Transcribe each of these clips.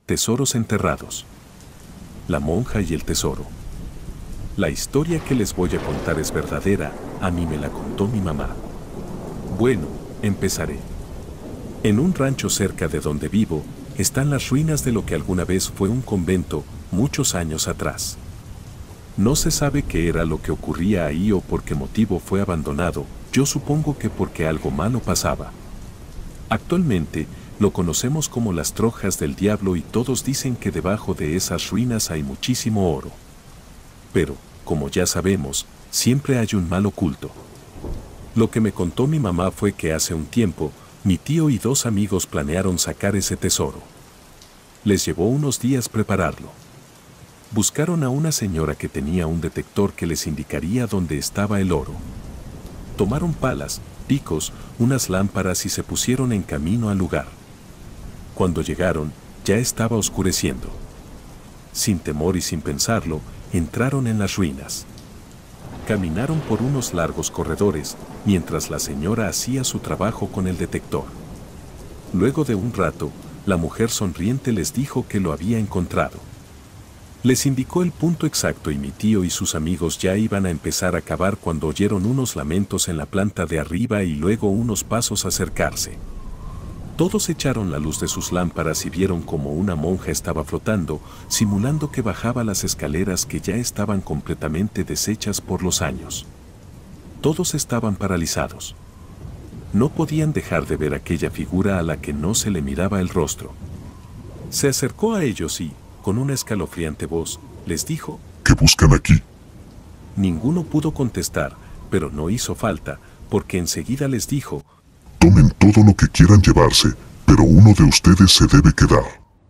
Tesoros enterrados. La monja y el tesoro. La historia que les voy a contar es verdadera, a mí me la contó mi mamá. Bueno, empezaré. En un rancho cerca de donde vivo, están las ruinas de lo que alguna vez fue un convento, muchos años atrás. No se sabe qué era lo que ocurría ahí o por qué motivo fue abandonado, yo supongo que porque algo malo pasaba. Actualmente, lo conocemos como las Trojas del Diablo y todos dicen que debajo de esas ruinas hay muchísimo oro. Pero, como ya sabemos, siempre hay un mal oculto. Lo que me contó mi mamá fue que hace un tiempo, mi tío y dos amigos planearon sacar ese tesoro. Les llevó unos días prepararlo. Buscaron a una señora que tenía un detector que les indicaría dónde estaba el oro. Tomaron palas, picos, unas lámparas y se pusieron en camino al lugar. Cuando llegaron, ya estaba oscureciendo. Sin temor y sin pensarlo, entraron en las ruinas. Caminaron por unos largos corredores, mientras la señora hacía su trabajo con el detector. Luego de un rato, la mujer sonriente les dijo que lo había encontrado. Les indicó el punto exacto y mi tío y sus amigos ya iban a empezar a cavar cuando oyeron unos lamentos en la planta de arriba y luego unos pasos acercarse. Todos echaron la luz de sus lámparas y vieron como una monja estaba flotando, simulando que bajaba las escaleras que ya estaban completamente deshechas por los años. Todos estaban paralizados. No podían dejar de ver aquella figura a la que no se le miraba el rostro. Se acercó a ellos y, con una escalofriante voz, les dijo: ¿Qué buscan aquí? Ninguno pudo contestar, pero no hizo falta, porque enseguida les dijo: Tomen todo lo que quieran llevarse, pero uno de ustedes se debe quedar.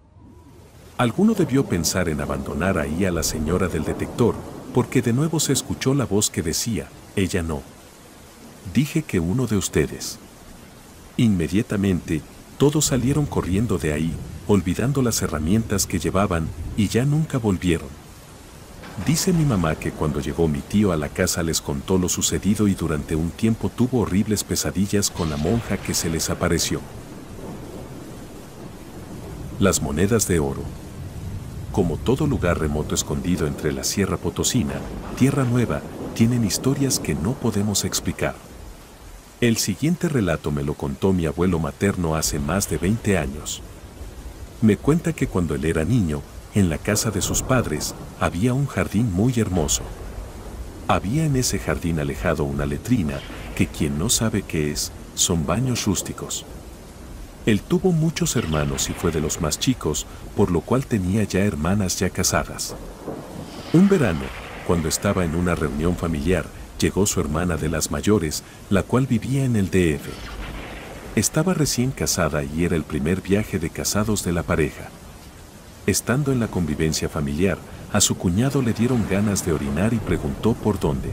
Alguno debió pensar en abandonar ahí a la señora del detector, porque de nuevo se escuchó la voz que decía: ella no. Dije que uno de ustedes. Inmediatamente, todos salieron corriendo de ahí, olvidando las herramientas que llevaban, y ya nunca volvieron. Dice mi mamá que cuando llegó mi tío a la casa les contó lo sucedido y durante un tiempo tuvo horribles pesadillas con la monja que se les apareció. Las monedas de oro. Como todo lugar remoto escondido entre la Sierra Potosina, Tierra Nueva, tienen historias que no podemos explicar. El siguiente relato me lo contó mi abuelo materno hace más de 20 años. Me cuenta que cuando él era niño, en la casa de sus padres, había un jardín muy hermoso. Había en ese jardín alejado una letrina, que quien no sabe qué es, son baños rústicos. Él tuvo muchos hermanos y fue de los más chicos, por lo cual tenía ya hermanas ya casadas. Un verano, cuando estaba en una reunión familiar, llegó su hermana de las mayores, la cual vivía en el DF. Estaba recién casada y era el primer viaje de casados de la pareja. Estando en la convivencia familiar, a su cuñado le dieron ganas de orinar y preguntó por dónde.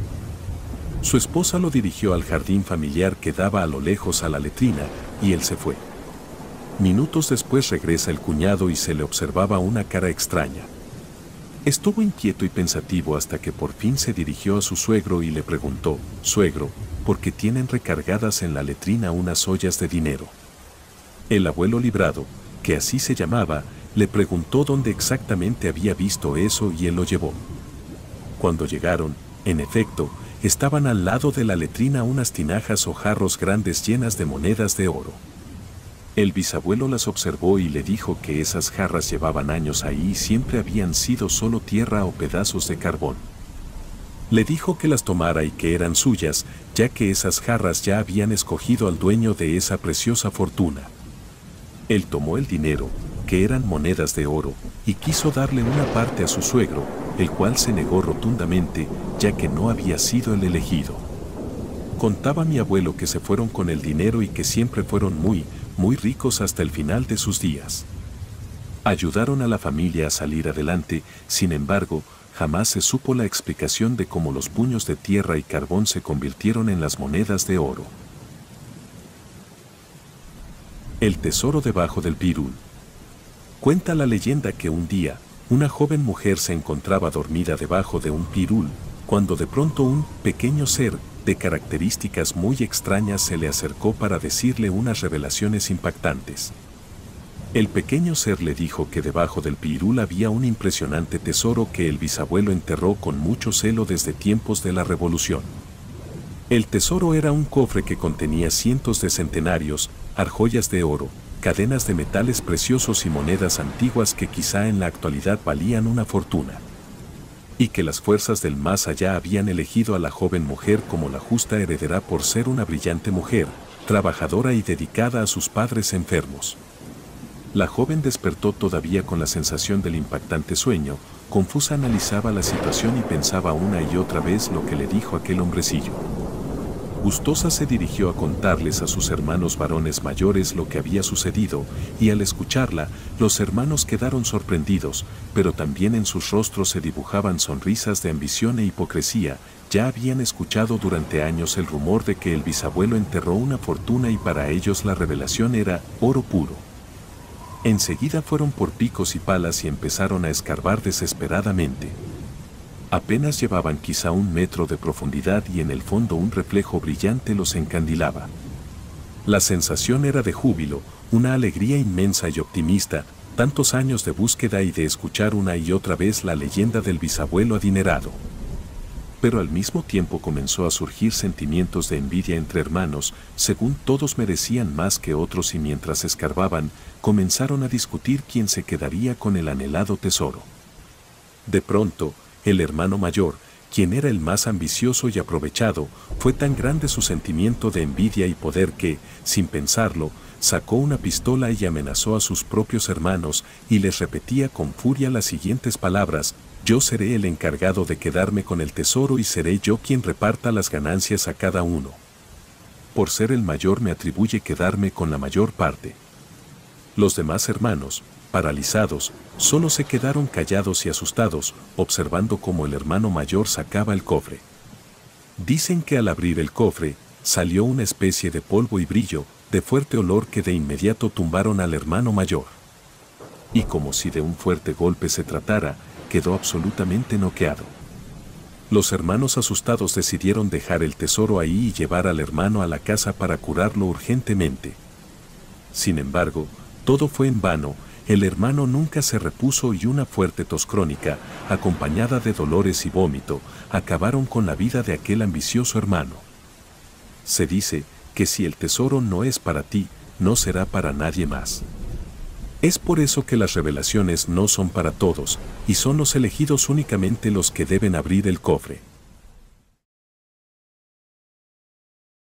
Su esposa lo dirigió al jardín familiar que daba a lo lejos a la letrina, y él se fue. Minutos después regresa el cuñado y se le observaba una cara extraña. Estuvo inquieto y pensativo hasta que por fin se dirigió a su suegro y le preguntó: «Suegro, ¿por qué tienen recargadas en la letrina unas ollas de dinero?». El abuelo Librado, que así se llamaba, le preguntó dónde exactamente había visto eso y él lo llevó. Cuando llegaron, en efecto, estaban al lado de la letrina unas tinajas o jarros grandes llenas de monedas de oro. El bisabuelo las observó y le dijo que esas jarras llevaban años ahí y siempre habían sido solo tierra o pedazos de carbón. Le dijo que las tomara y que eran suyas, ya que esas jarras ya habían escogido al dueño de esa preciosa fortuna. Él tomó el dinero, que eran monedas de oro, y quiso darle una parte a su suegro, el cual se negó rotundamente, ya que no había sido el elegido. Contaba mi abuelo que se fueron con el dinero y que siempre fueron muy ricos hasta el final de sus días. Ayudaron a la familia a salir adelante, sin embargo, jamás se supo la explicación de cómo los puños de tierra y carbón se convirtieron en las monedas de oro. El tesoro debajo del pirul. Cuenta la leyenda que un día, una joven mujer se encontraba dormida debajo de un pirul, cuando de pronto un pequeño ser, de características muy extrañas, se le acercó para decirle unas revelaciones impactantes. El pequeño ser le dijo que debajo del pirul había un impresionante tesoro que el bisabuelo enterró con mucho celo desde tiempos de la Revolución. El tesoro era un cofre que contenía cientos de centenarios, argollas de oro, cadenas de metales preciosos y monedas antiguas que quizá en la actualidad valían una fortuna. Y que las fuerzas del más allá habían elegido a la joven mujer como la justa heredera por ser una brillante mujer, trabajadora y dedicada a sus padres enfermos. La joven despertó todavía con la sensación del impactante sueño, confusa analizaba la situación y pensaba una y otra vez lo que le dijo aquel hombrecillo. Gustosa se dirigió a contarles a sus hermanos varones mayores lo que había sucedido, y al escucharla, los hermanos quedaron sorprendidos, pero también en sus rostros se dibujaban sonrisas de ambición e hipocresía. Ya habían escuchado durante años el rumor de que el bisabuelo enterró una fortuna y para ellos la revelación era oro puro. Enseguida fueron por picos y palas y empezaron a escarbar desesperadamente. Apenas llevaban quizá 1 metro de profundidad y en el fondo un reflejo brillante los encandilaba. La sensación era de júbilo, una alegría inmensa y optimista, tantos años de búsqueda y de escuchar una y otra vez la leyenda del bisabuelo adinerado. Pero al mismo tiempo comenzó a surgir sentimientos de envidia entre hermanos, según todos merecían más que otros y mientras escarbaban, comenzaron a discutir quién se quedaría con el anhelado tesoro. De pronto, el hermano mayor, quien era el más ambicioso y aprovechado, fue tan grande su sentimiento de envidia y poder que, sin pensarlo, sacó una pistola y amenazó a sus propios hermanos y les repetía con furia las siguientes palabras: «Yo seré el encargado de quedarme con el tesoro y seré yo quien reparta las ganancias a cada uno. Por ser el mayor me atribuye quedarme con la mayor parte». Los demás hermanos, paralizados, solo se quedaron callados y asustados, observando cómo el hermano mayor sacaba el cofre. Dicen que al abrir el cofre, salió una especie de polvo y brillo, de fuerte olor que de inmediato tumbaron al hermano mayor. Y como si de un fuerte golpe se tratara, quedó absolutamente noqueado. Los hermanos asustados decidieron dejar el tesoro ahí y llevar al hermano a la casa para curarlo urgentemente. Sin embargo, todo fue en vano, el hermano nunca se repuso y una fuerte tos crónica, acompañada de dolores y vómito, acabaron con la vida de aquel ambicioso hermano. Se dice que si el tesoro no es para ti, no será para nadie más. Es por eso que las revelaciones no son para todos, y son los elegidos únicamente los que deben abrir el cofre.